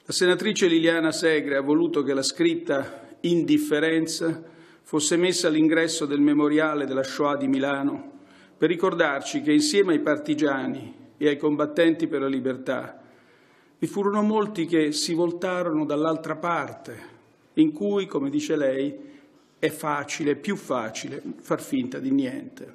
La senatrice Liliana Segre ha voluto che la scritta indifferenza fosse messa all'ingresso del memoriale della Shoah di Milano per ricordarci che insieme ai partigiani e ai combattenti per la libertà vi furono molti che si voltarono dall'altra parte, in cui, come dice lei, è facile, più facile, far finta di niente.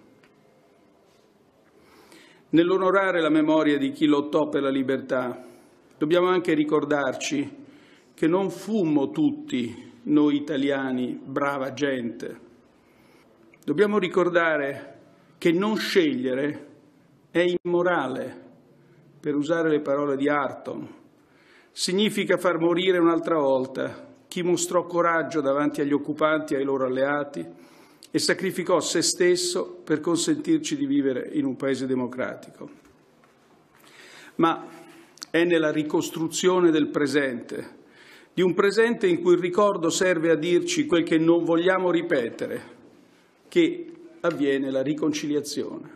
Nell'onorare la memoria di chi lottò per la libertà, dobbiamo anche ricordarci che non fummo tutti noi italiani brava gente. Dobbiamo ricordare che non scegliere è immorale, per usare le parole di Harton. Significa far morire un'altra volta chi mostrò coraggio davanti agli occupanti e ai loro alleati e sacrificò se stesso per consentirci di vivere in un paese democratico. Ma è nella ricostruzione del presente, di un presente in cui il ricordo serve a dirci quel che non vogliamo ripetere, che avviene la riconciliazione.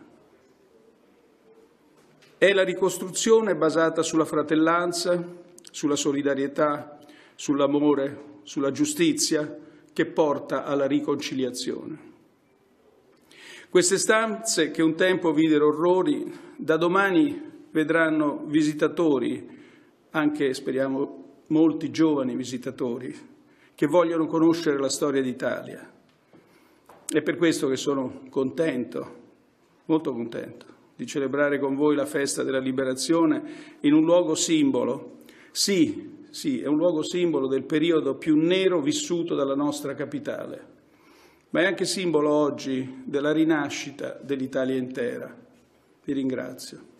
È la ricostruzione basata sulla fratellanza, sulla solidarietà, sull'amore, sulla giustizia, che porta alla riconciliazione. Queste stanze che un tempo videro orrori, da domani vedranno visitatori, anche speriamo molti giovani visitatori, che vogliono conoscere la storia d'Italia. È per questo che sono contento, molto contento, di celebrare con voi la festa della liberazione in un luogo simbolo. Sì, è un luogo simbolo del periodo più nero vissuto dalla nostra capitale, ma è anche simbolo oggi della rinascita dell'Italia intera. Vi ringrazio.